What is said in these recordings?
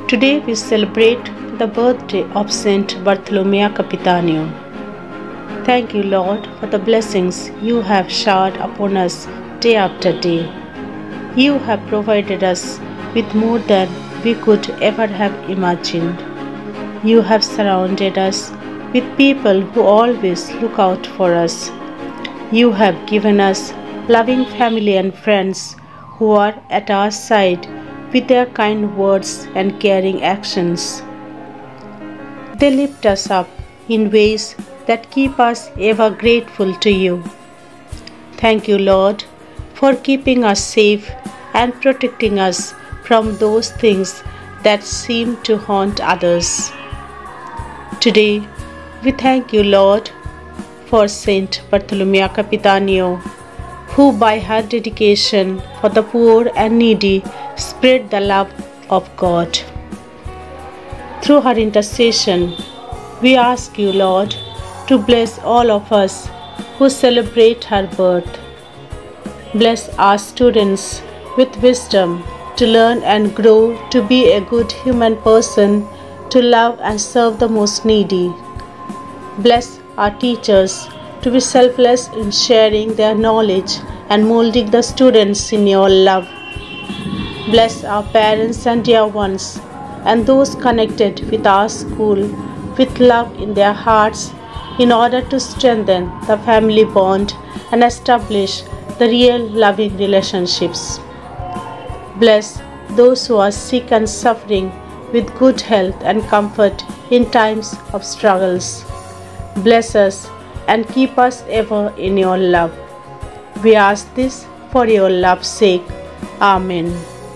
Today we celebrate the birthday of Saint Bartholomew Capitanio. Thank you, Lord, for the blessings you have showered upon us day after day. You have provided us with more than we could ever have imagined. You have surrounded us with people who always look out for us. You have given us loving family and friends who are at our side with their kind words and caring actions. They lift us up in ways that keep us ever grateful to you. Thank you, Lord, for keeping us safe and protecting us from those things that seem to haunt others. Today, we thank you, Lord, for Saint Bartholomew Capitanio, who by her dedication for the poor and needy spread the love of God. Through her intercession, we ask you, Lord, to bless all of us who celebrate her birth. Bless our students with wisdom to learn and grow to be a good human person, to love and serve the most needy. Bless our teachers to be selfless in sharing their knowledge and molding the students in your love. Bless our parents and dear ones and those connected with our school with love in their hearts in order to strengthen the family bond and establish the real loving relationships. Bless those who are sick and suffering with good health and comfort in times of struggles. Bless us and keep us ever in your love. We ask this for your love's sake. Amen.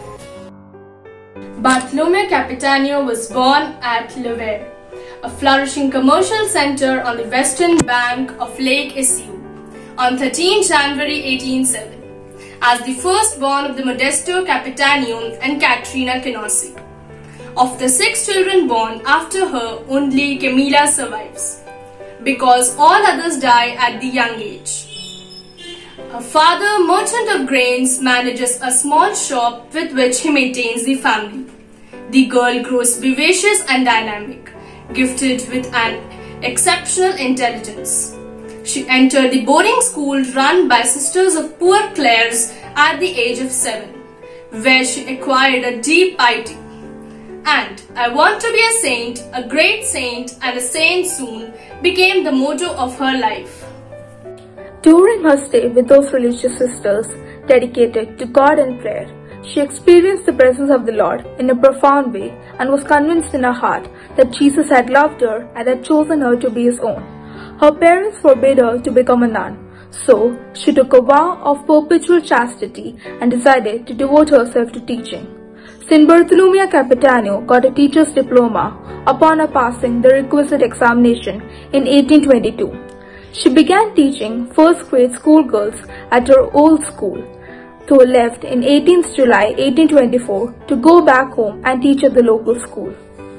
Bartholomew Capitanio was born at Levere, a flourishing commercial center on the western bank of Lake Issue, on 13 January 1807, as the firstborn of the Modesto Capitanio and Katrina Canossi. Of the 6 children born after her, only Camilla survives, because all others die at the young age. Her father, merchant of grains, manages a small shop with which he maintains the family. The girl grows vivacious and dynamic, gifted with an exceptional intelligence. She entered the boarding school run by Sisters of Poor Clares at the age of 7, where she acquired a deep piety. And "I want to be a saint, a great saint, and a saint soon" became the motto of her life. During her stay with those religious sisters dedicated to God and prayer, she experienced the presence of the Lord in a profound way and was convinced in her heart that Jesus had loved her and had chosen her to be his own. Her parents forbade her to become a nun, so she took a vow of perpetual chastity and decided to devote herself to teaching. Saint Bartholomew Capitanio got a teacher's diploma upon her passing the requisite examination in 1822. She began teaching first-grade schoolgirls at her old school, though left in 18th July 1824 to go back home and teach at the local school.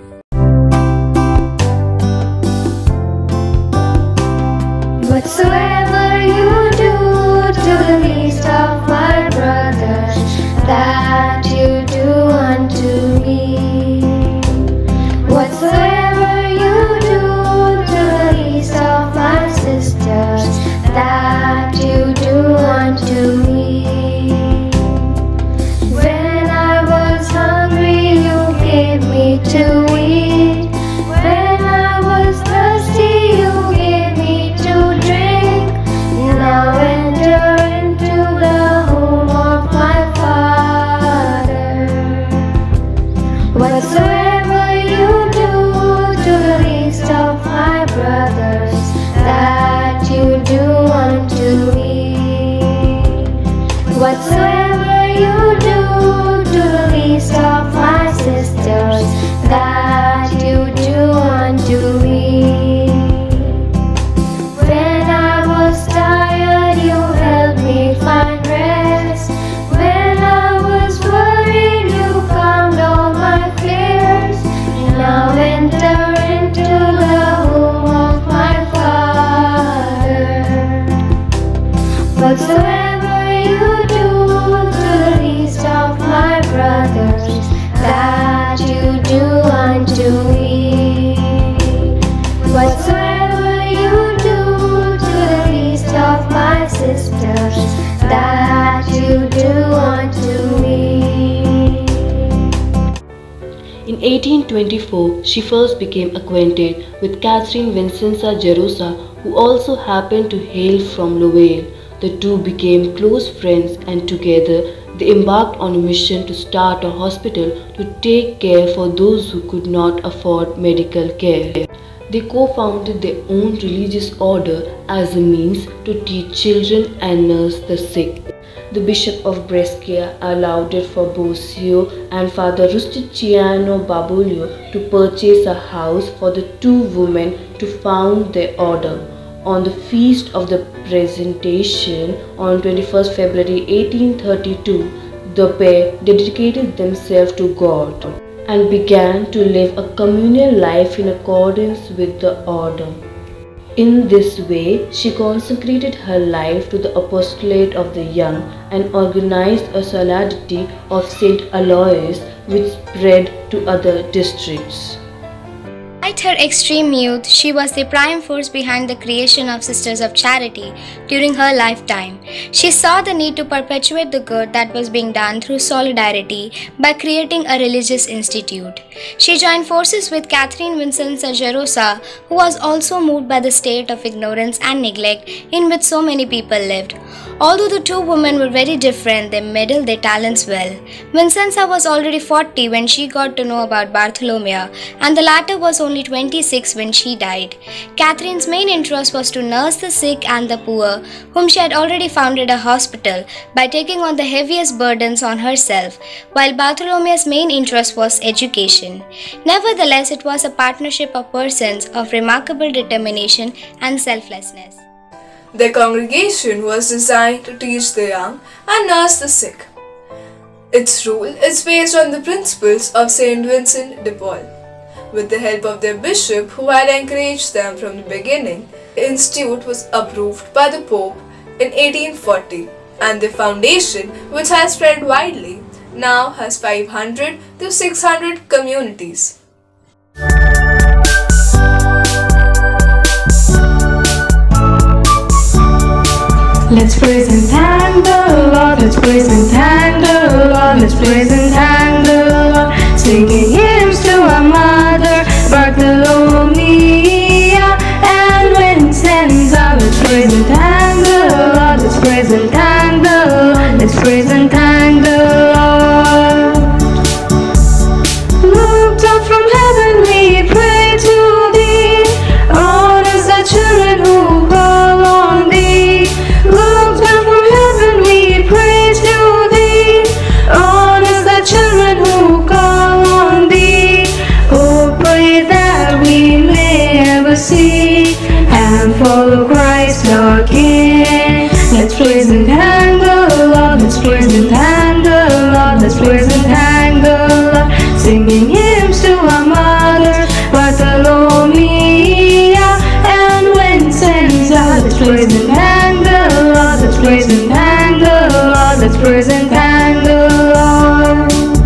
Whatsoever you do to the least of my brothers, that you do unto me. Whatsoever you do to the least of my sisters, that you do unto me. When I was hungry, you gave me to eat. When I was thirsty, you gave me to drink. Now enter in 1824, she first became acquainted with Catherine Vincenza Gerosa, who also happened to hail from Lovale. The two became close friends and together they embarked on a mission to start a hospital to take care for those who could not afford medical care. They co-founded their own religious order as a means to teach children and nurse the sick. The Bishop of Brescia allowed it for Bosio and Father Rusticino Babolio to purchase a house for the two women to found their order. On the feast of the Presentation on 21st February 1832, the pair dedicated themselves to God and began to live a communal life in accordance with the order. In this way, she consecrated her life to the apostolate of the young and organized a solemnity of Saint Aloys which spread to other districts. Despite her extreme youth, she was the prime force behind the creation of Sisters of Charity during her lifetime. She saw the need to perpetuate the good that was being done through solidarity by creating a religious institute. She joined forces with Catherine Vincenza Gerosa, who was also moved by the state of ignorance and neglect in which so many people lived. Although the two women were very different, they meddled their talents well. Vincenza was already 40 when she got to know about Bartholomew, and the latter was only 26 when she died. Catherine's main interest was to nurse the sick and the poor, whom she had already founded a hospital by taking on the heaviest burdens on herself, while Bartholomew's main interest was education. Nevertheless, it was a partnership of persons of remarkable determination and selflessness. Their congregation was designed to teach the young and nurse the sick. Its rule is based on the principles of Saint Vincent de Paul. With the help of their bishop, who had encouraged them from the beginning, the institute was approved by the Pope in 1840, and the foundation, which has spread widely, now has 500 to 600 communities. Let's praise and thank the Lord, let's praise and thank the Lord, let's praise and thank the Lord, singing hymns to our mother, Bartholomea and Vincenza. Let's praise and thank the Lord, let's praise and thank the Lord, let's praise and thank the Lord. Look down from heaven, we pray to thee, all is the children who call on thee. Look down from heaven, we praise to thee, all is the children who call on thee. Oh, pray that we may ever see and follow Christ our King. Let's praise and thank the Lord, let's praise and thank the Lord, let's praise and thank the Lord, singing hymns to our mothers, Bartholomea and Vincenza. Let's praise and thank the Lord, let's praise and thank the Lord, let's praise and thank the Lord.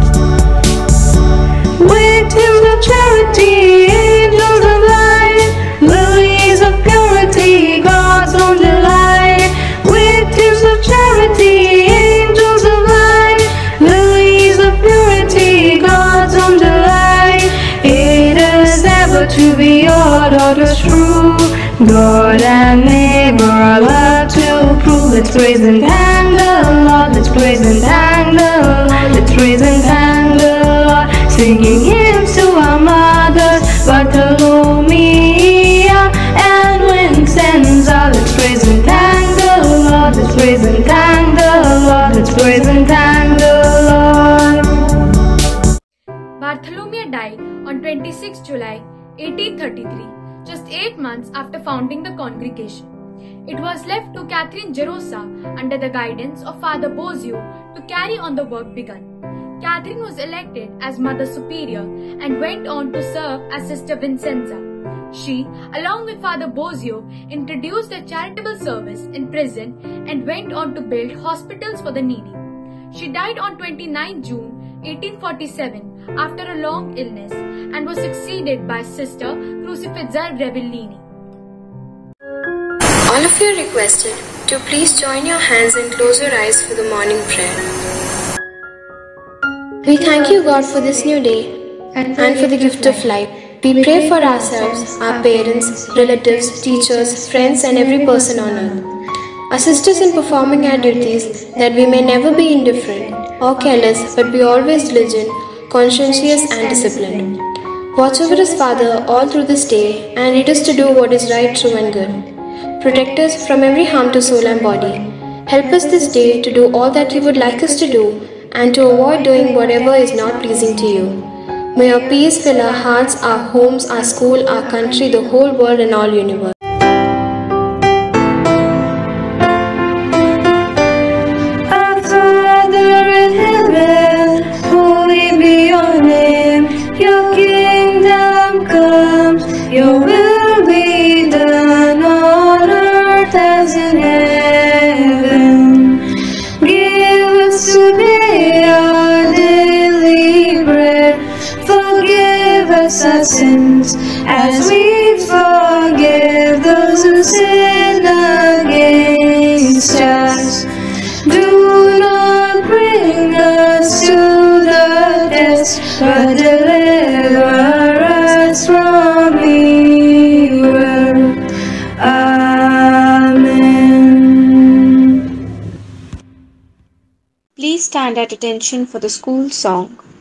Victims of charity, angels of light, lilies of purity, God's own delight. Victims of charity, angels of light, lilies of purity, God's own delight. Aid us ever to be your daughters true, God and neighbor our love to prove. Let's praise and thank the Lord, let's praise and thank the Lord, let's praise and thank the Lord, singing hymns to our mothers, Bartholomea and Vincenza. Let's praise and thank the Lord, let's praise and thank the Lord, let's praise and thank the Lord. Bartholomew died on 26 July 1833, just 8 months after founding the congregation. It was left to Catherine Gerosa under the guidance of Father Bosio to carry on the work begun. Catherine was elected as Mother Superior and went on to serve as Sister Vincenza. She, along with Father Bosio, introduced a charitable service in prison and went on to build hospitals for the needy. She died on 29 June 1847 after a long illness and was succeeded by Sister Crucifizza Revellini. All of you are requested to please join your hands and close your eyes for the morning prayer. We thank you, God, for this new day. and for the gift of life. We pray for ourselves, our parents, relatives, teachers, friends, and every person on earth. Assist us in performing our duties, that we may never be indifferent or careless, but be always diligent, conscientious, and disciplined. Watch over us, Father, all through this day, and lead us to do what is right, true, and good. Protect us from every harm to soul and body. Help us this day to do all that you would like us to do, and to avoid doing whatever is not pleasing to you. May your peace fill our hearts, our homes, our school, our country, the whole world, and all universe. Our Father in heaven, holy be your name. Your kingdom come, your will be done on earth as in heaven. Give us today our daily bread. Forgive us our sins as we forgive those who sin against us. Do not bring us to the test, but deliver us from evil. Amen. Please stand at attention for the school song.